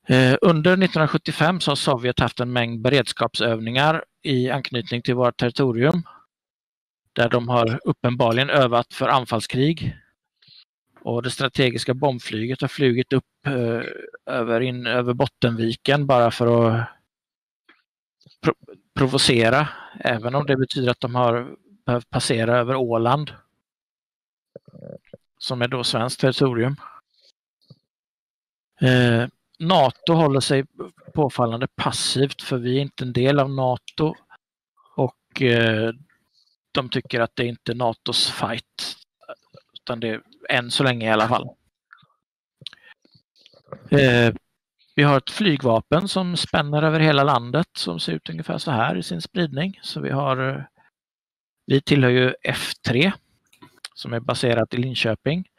Under 1975 så har Sovjet haft en mängd beredskapsövningar i anknytning till vårt territorium, där de har uppenbarligen övat för anfallskrig. Och det strategiska bombflyget har flugit upp över Bottenviken bara för att provocera, även om det betyder att de har behövt passera över Åland, som är då svenskt territorium. NATO håller sig påfallande passivt, för vi är inte en del av NATO, och de tycker att det inte är NATOs fight, utan det är än så länge i alla fall. Vi har ett flygvapen som spänner över hela landet, som ser ut ungefär så här i sin spridning. Så vi tillhör ju F3 som är baserat i Linköping.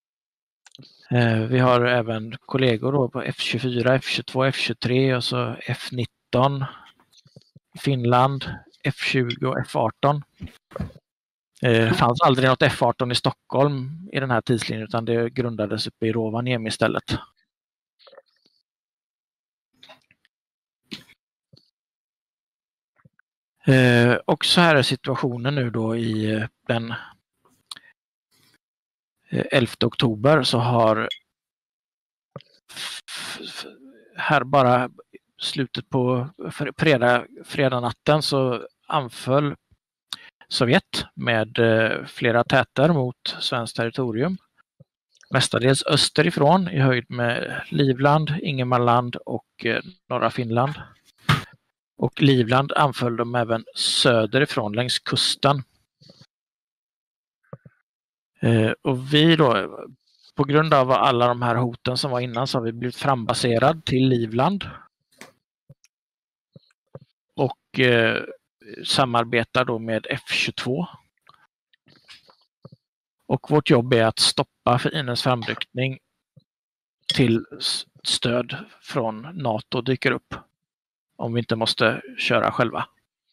Vi har även kollegor då på F24, F22, F23 och så F19 i Finland, F20 och F18. Det fanns aldrig något F18 i Stockholm i den här tidslinjen, utan det grundades uppe i Rovaniemi istället. Och så här är situationen nu då i den 11 oktober, så har här bara slutet på fredag natten så anföll Sovjet med flera täter mot svenskt territorium. Mestadels österifrån i höjd med Livland, Ingermanland och norra Finland. Och Livland anföll de även söderifrån längs kusten. Och vi då, på grund av alla de här hoten som var innan, så har vi blivit frambaserad till Livland. Och samarbetar då med F22. Och vårt jobb är att stoppa fiendens framryckning till stöd från NATO dyker upp. Om vi inte måste köra själva.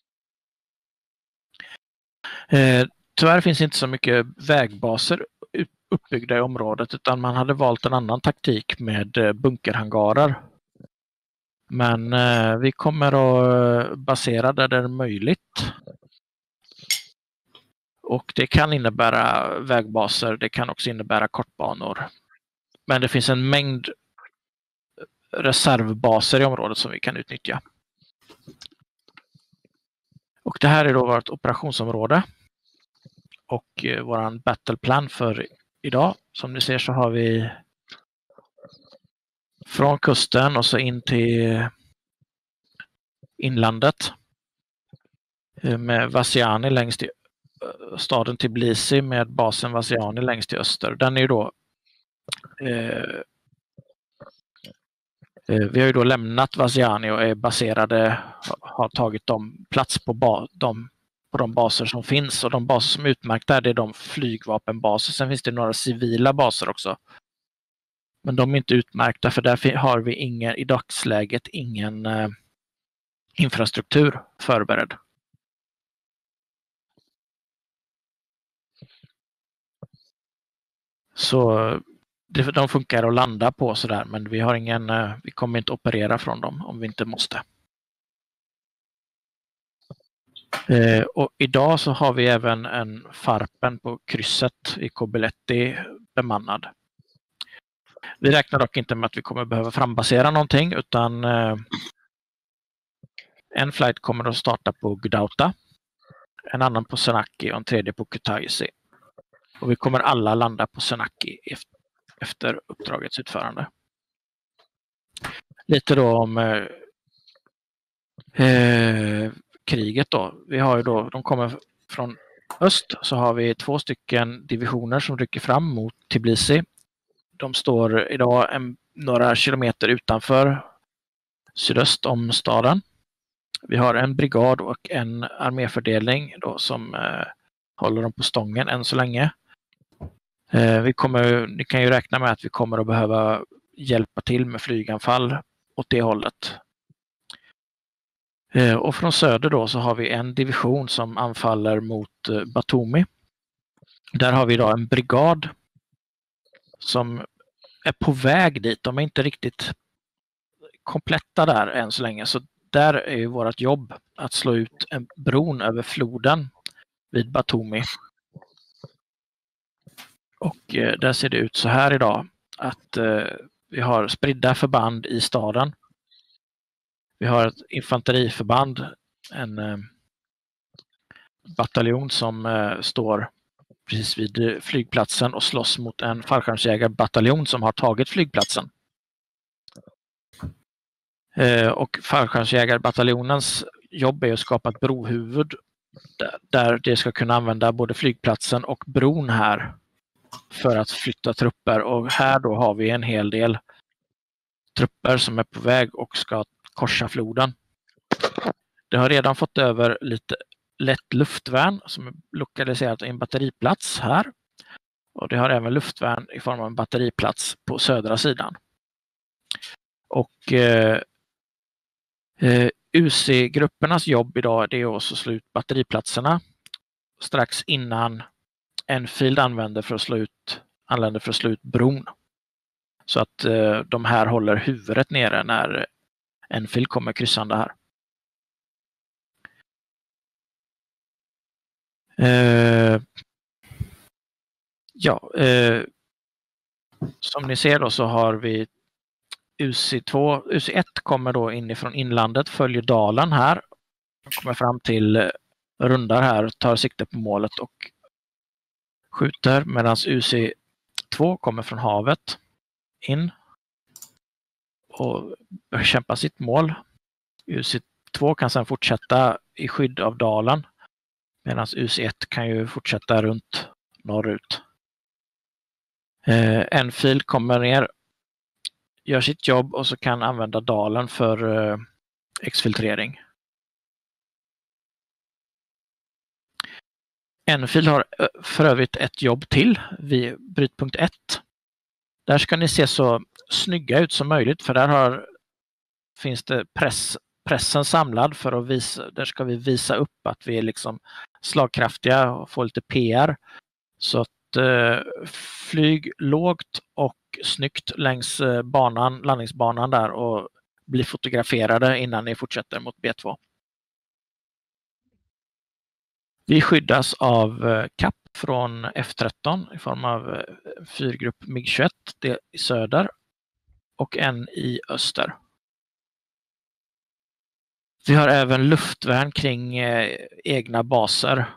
Tyvärr finns inte så mycket vägbaser uppbyggda i området, utan man hade valt en annan taktik med bunkerhangarer. Men vi kommer att basera där det är möjligt. Och det kan innebära vägbaser, det kan också innebära kortbanor. Men det finns en mängd reservbaser i området som vi kan utnyttja. Och det här är då vårt operationsområde och våran battleplan för idag. Som ni ser så har vi från kusten och så in till inlandet med Vasiani längst i staden Tbilisi med basen Vasiani längst i öster. Den är ju då vi har ju då lämnat Vasiani och är baserade, har tagit plats på de baser som finns, och de baser som är utmärkta det är de flygvapenbaser. Sen finns det några civila baser också. Men de är inte utmärkta, för där har vi i dagsläget ingen infrastruktur förberedd. Så de funkar att landa på sådär, men vi kommer inte operera från dem om vi inte måste. Och idag så har vi även en Farpen på krysset i Kobyleti bemannad. Vi räknar dock inte med att vi kommer behöva frambasera någonting, utan en flight kommer att starta på Gudauta, en annan på Senaki och en tredje på Kutaisi. Och vi kommer alla landa på Senaki efter uppdragets utförande. Lite då om kriget då. Vi har ju då, de kommer från öst, så har vi 2 stycken divisioner som rycker fram mot Tbilisi. De står idag några kilometer utanför sydöst om staden. Vi har en brigad och en arméfördelning då som håller dem på stången än så länge. Ni kan ju räkna med att vi kommer att behöva hjälpa till med flyganfall åt det hållet. Och från söder då så har vi en division som anfaller mot Batumi. Där har vi idag en brigad som är på väg dit. De är inte riktigt kompletta där än så länge. Så där är ju vårt jobb att slå ut en bron över floden vid Batumi. Och där ser det ut så här idag att vi har spridda förband i staden. Vi har ett infanteriförband, en bataljon som står precis vid flygplatsen och slåss mot en fallskärmsjägarbataljon som har tagit flygplatsen. Och fallskärmsjägarbataljonens jobb är att skapa ett brohuvud där det ska kunna använda både flygplatsen och bron här för att flytta trupper. Och här då har vi en hel del trupper som är på väg och ska korsa floden. Det har redan fått över lite lätt luftvärn som är lokaliserat i en batteriplats här. Och det har även luftvärn i form av en batteriplats på södra sidan. Och UC-gruppernas jobb idag det är att slå ut batteriplatserna strax innan Enfield anländer för att slå ut bron. Så att de här håller huvudet nere när Enfield kommer kryssande här. Som ni ser då så har vi UC1 kommer då inifrån inlandet, följer dalen här. Kommer fram till rundar här, tar sikte på målet och skjuter. Medan UC2 kommer från havet in och bekämpar sitt mål. UC2 kan sedan fortsätta i skydd av dalen. Medan UC1 kan ju fortsätta runt norrut. Enfield kommer ner, gör sitt jobb och så kan använda dalen för exfiltrering. Enfield har för övrigt ett jobb till vid brytpunkt 1. Där ska ni se så snygga ut som möjligt för där finns det pressen samlad för att visa, där ska vi visa upp att vi är liksom slagkraftiga och får lite PR. Så att flyg lågt och snyggt längs landningsbanan där och bli fotograferade innan ni fortsätter mot B2. Vi skyddas av CAP från F13 i form av fyrgrupp MiG-21 i söder och en i öster. Vi har även luftvärn kring egna baser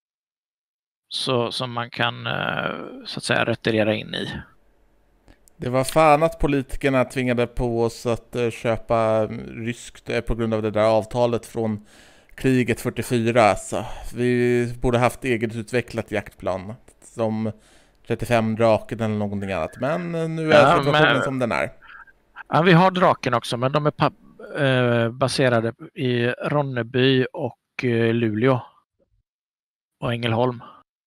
som man kan så att säga retirera in i. Det var fan att politikerna tvingade på oss att köpa ryskt på grund av det där avtalet från kriget 44. Alltså. Vi borde haft eget utvecklat jaktplan som 35 Draken eller någonting annat. Men nu är situationen som den är. Ja, vi har Draken också, men de är baserade i Ronneby och Luleå och Ängelholm.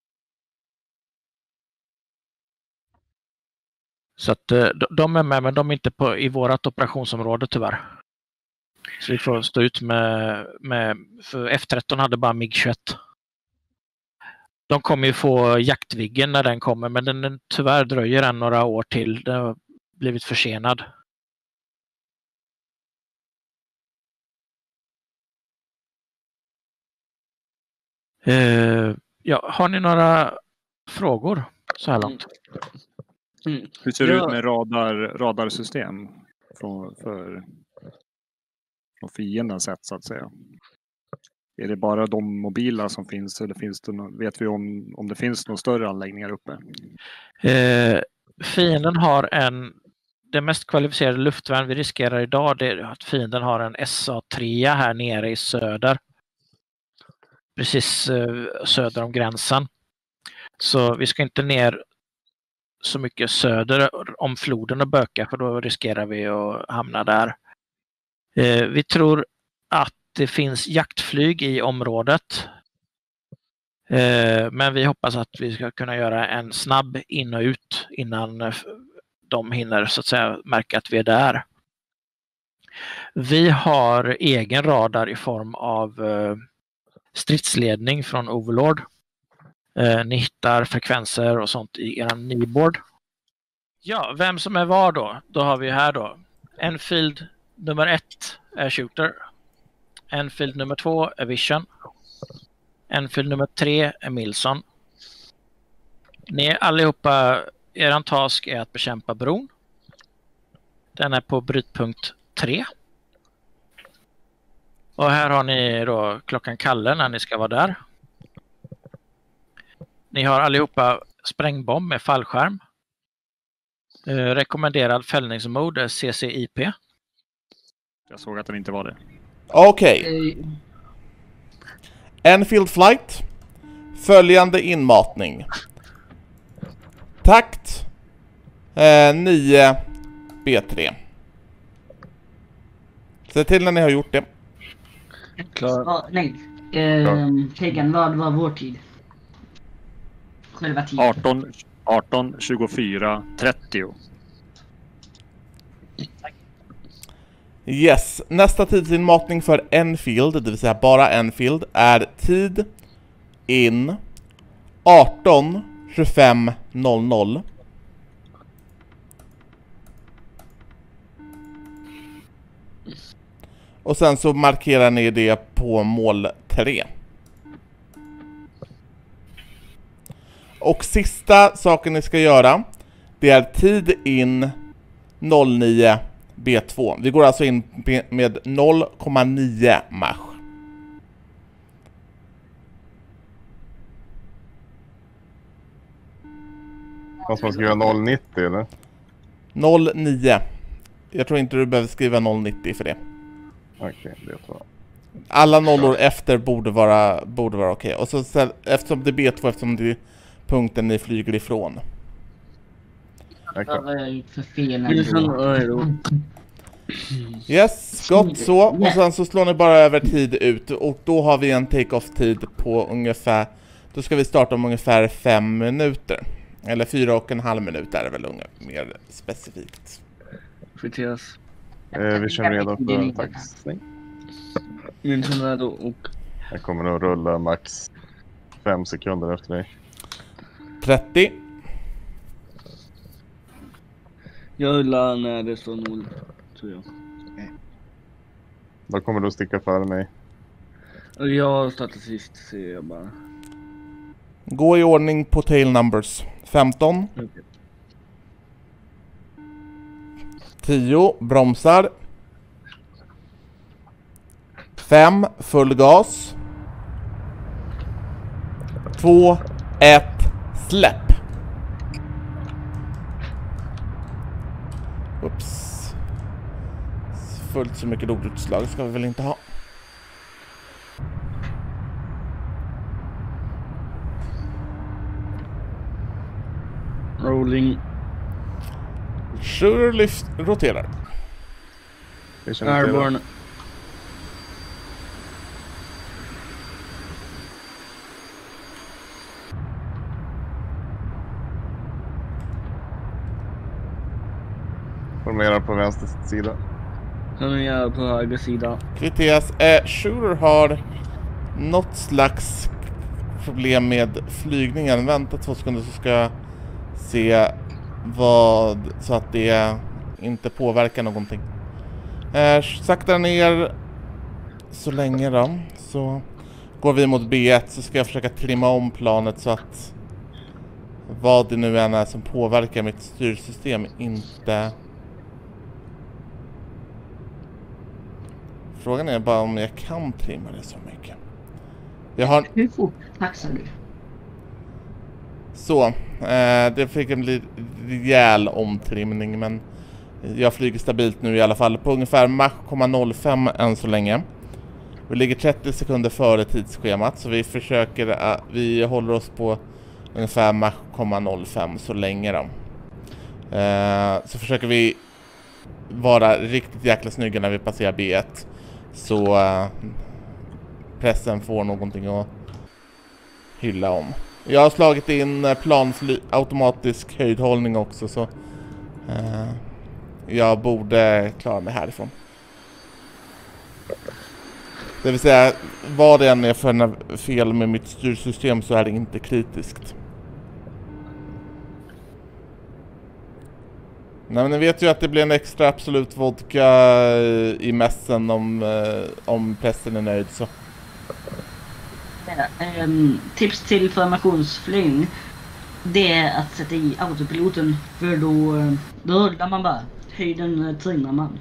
Så att de är med, men de är inte i vårat operationsområde tyvärr. Så vi får stå ut med för F13 hade bara MiG-21. De kommer ju få jaktviggen när den kommer, men den tyvärr dröjer den några år till. Den har blivit försenad. Har ni några frågor så här långt? Hur ser det ut med radarsystem från fiendens sätt så att säga? Är det bara de mobila som finns eller vet vi om det finns några större anläggningar uppe? Fienden har det mest kvalificerade luftvärn vi riskerar idag, det är att fienden har en SA-3 här nere i söder. Precis söder om gränsen. Så vi ska inte ner så mycket söder om floden och böka, för då riskerar vi att hamna där. Vi tror att det finns jaktflyg i området. Men vi hoppas att vi ska kunna göra en snabb in och ut innan de hinner så att säga märka att vi är där. Vi har egen radar i form av stridsledning från Overlord. Ni hittar frekvenser och sånt i er keyboard. Ja, vem som är var då? Då har vi här då Enfield nummer 1 är Shooter. Enfield nummer 2 är Vision. Enfield nummer 3 är Milson. Ni allihopa, eran task är att bekämpa bron. Den är på brytpunkt 3. Och här har ni då klockan Kalle när ni ska vara där. Ni har allihopa sprängbomb med fallskärm. Rekommenderad fällningsmode är CCIP. Jag såg att den inte var det. Okej. Enfield Flight. Följande inmatning. Takt 9 B3. Se till när ni har gjort det. Klar. Nej. Tegan, vad var vår tid? Själva tiden. 18, 24, 30. Yes, nästa tidsinmatning för Enfield, det vill säga bara Enfield, är tid in 18:25:00. Och sen så markerar ni det på mål 3. Och sista saken ni ska göra, det är tid in 09 B2. Vi går alltså in med 0,9 Mach. Måste man skriva 090 eller? 09. Jag tror inte du behöver skriva 090 för det. Okej, det tror jag. Alla nollor efter borde vara okej. Och så eftersom det är B2, eftersom det är punkten ni flyger ifrån. Vad har jag gjort för fel? Yes, gott så. Och sen så slår ni bara över tid ut. Och då har vi en take-off-tid på ungefär... Då ska vi starta om ungefär 5 minuter. Eller 4,5 minuter är väl mer specifikt. Kvitteras. Vi kör redo för taxning. Milton är då och... Jag kommer nog rulla max 5 sekunder efter dig. 30. Jag rullar när det står 0, tror jag. Då kommer du sticka före mig. Och jag startar sist, ser jag bara. Gå i ordning på tail numbers. 15. Okay. 10. Bromsar. 5. Full gas. 2. 1. Släpp. Ups. Fullt så mycket ordutslag ska vi väl inte ha. Rolling. Sure lift roterar. Airborne. Formera på vänster sida. Formera på höger sida. Kvitteras. Sure har något slags problem med flygningen. Vänta 2 sekunder så ska jag se vad, så att det inte påverkar någonting. Sakta ner så länge då. Så går vi mot B1 så ska jag försöka trimma om planet så att vad det nu än är som påverkar mitt styrsystem inte... Frågan är bara om jag kan trimma det så mycket. Jag har... Hur fort taxar du? Så, det fick en rejäl omtrimning, men jag flyger stabilt nu i alla fall på ungefär Mach 0,05 än så länge. Vi ligger 30 sekunder före tidsschemat, så vi håller oss på ungefär Mach 0,05 så länge då. Så försöker vi vara riktigt jäkla snygga när vi passerar B1, så pressen får någonting att hylla om. Jag har slagit in automatisk höjdhållning också, så jag borde klara mig härifrån. Det vill säga, vad det än är för fel med mitt styrsystem så är det inte kritiskt. Nej, men ni vet ju att det blir en extra absolut vodka i mässen om pressen är nöjd så. Tips till formationsflyng. Det är att sätta i autopiloten. För då rullar man bara. Höjden trimmer man.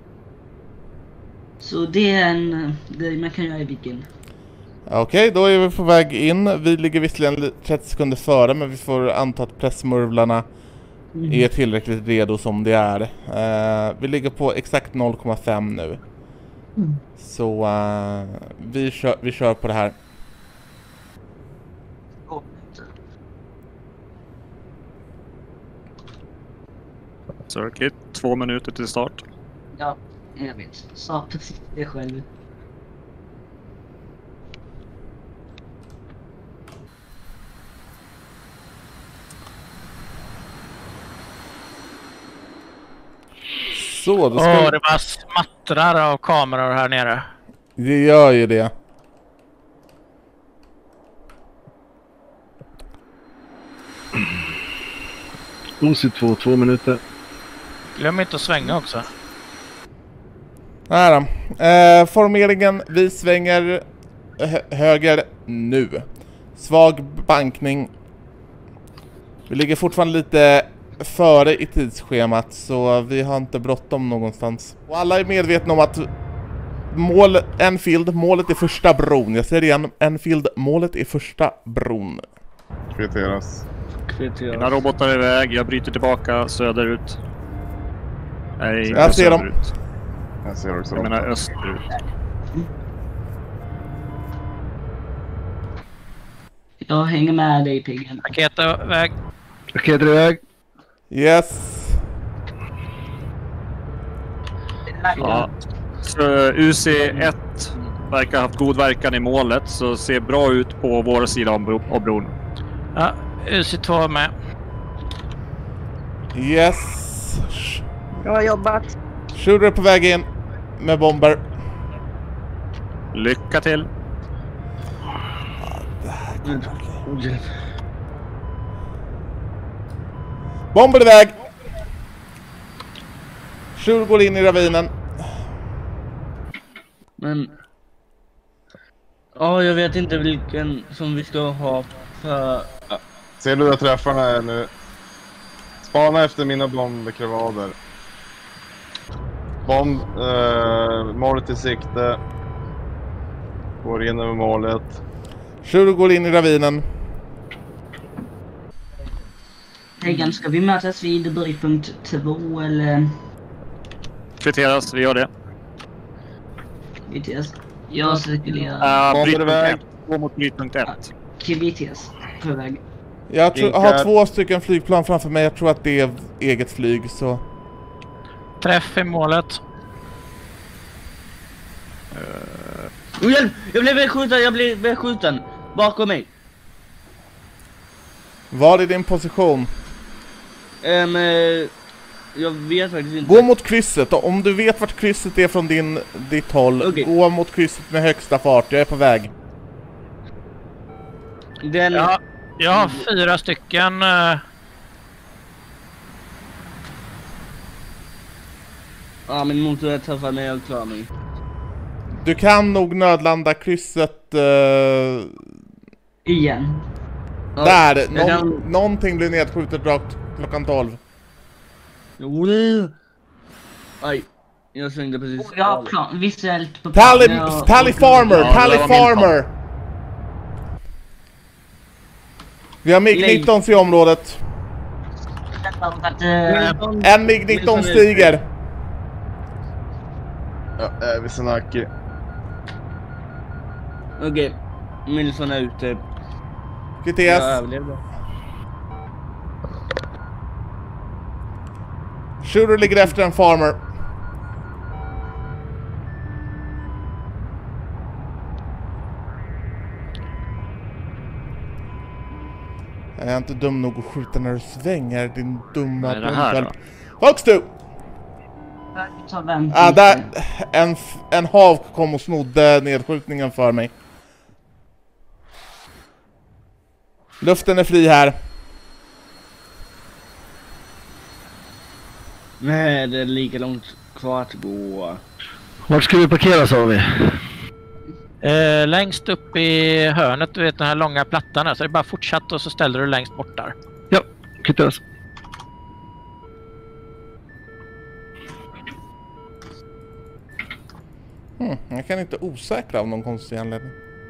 Så det är en grej man kan göra i Viggen. Okej, då är vi på väg in. Vi ligger visserligen 30 sekunder före, men vi får anta att pressmurvlarna är tillräckligt redo som det är. Vi ligger på exakt 0,5 nu. Så vi kör på det här. Circuit, 2 minuter till start. Ja, jag vet. Sa precis det själv. Så, då ska det bara smattrar av kameror här nere. Det gör ju det. OC2, 2 minuter. Glöm inte att svänga också. Här då. Formeringen, vi svänger höger nu. Svag bankning. Vi ligger fortfarande lite före i tidsschemat så vi har inte bråttom någonstans. Och alla är medvetna om att Enfield, målet är första bron. Jag säger det igen, Enfield, målet är första bron. Kvitteras. Mina robotar är iväg, jag bryter tillbaka söderut. Nej, inte Jag ser dem. söderut. Jag ser också Jag dem. menar österut. Jag hänger med dig, Piggen. Raketer iväg. Raketer iväg. Yes. Ja. Så UC1 verkar ha haft god verkan i målet, så ser bra ut på vår sida av bron. Ja, UC2 med. Yes. Bra jobbat. Shooter är på väg in med bomber. Lycka till! Bomber iväg. Shooter går in i ravinen. Men... Ja, jag vet inte vilken som vi ska ha för... Ser du där träffarna är nu? Spana efter mina bombkrevader. Målet i sikte. Går in över målet. Shooter går in i ravinen. Piggen, ska vi mötas vid brytpunkt 2 eller... Kvitteras, vi gör det. BTS? Jag cirkulerar. Bomber Brytpunkt iväg. 1. Gå mot brytpunkt 1. BTS på väg. Jag Vinkar. har 2 stycken flygplan framför mig. Jag tror att det är eget flyg så... Träff i målet. Hjälp! Jag blev beskjuten! Bakom mig! Var är din position? Jag vet faktiskt inte. Gå mot krysset. Om du vet vart krysset är från ditt håll, Okej. gå mot krysset med högsta fart. Jag är på väg. Den... Ja, jag har 4 stycken. Ja, min motor är träffad mig, jag klarar mig. Du kan nog nödlanda krysset Igen. Ja, där. jag kan... Någonting blir nedskjutet rakt klockan 12. Aj, jag svängde precis. Jag har plan visuellt på Tally planen. Farmer! Ja, Tally det var min Farmer! Vi har MiG-19 i området. En MiG-19 stiger. Ja, vi Senaki. Okej, Milson är ute. Jag QTS. överlevde. Shooter ligger efter en Farmer. Jag är inte dum nog att skjuta när du svänger, din dumma Vad är det här bundel. då? Högst du! Där, en havk kom och snodde nedskjutningen för mig. Luften är fri här. Nej, det är lika långt kvar att gå. Vart ska vi parkera, sa vi? Längst upp i hörnet, du vet den här långa plattan här, så det är bara fortsatt och så ställer du längst bort där. Ja, kvitteras. Jag kan inte osäkra av någon konstig anledning.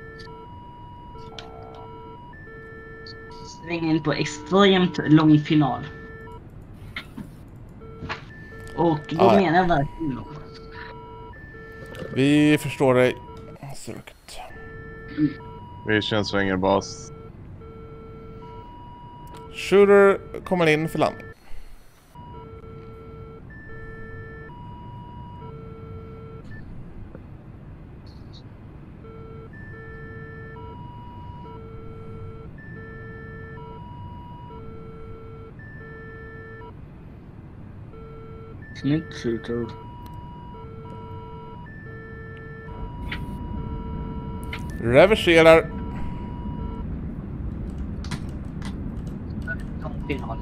Sväng in på extremt lång final. Och då menar jag verkligen långt. Vi förstår dig. Surkt. Vision svänger bas. Shooter kommer in för landning. Snyggt, Shooter. Reverserar. Final.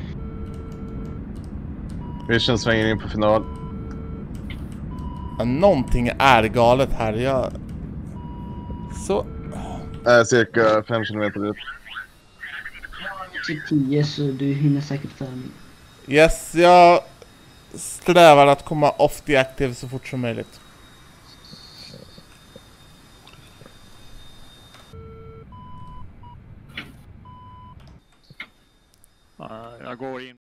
Vision svänger in på final. Ja, någonting är galet här. Så. Cirka 5 kilometer ut. Typ 10, så du hinner säkert för mig. Yes, jag strävar att komma off the active så fort som möjligt.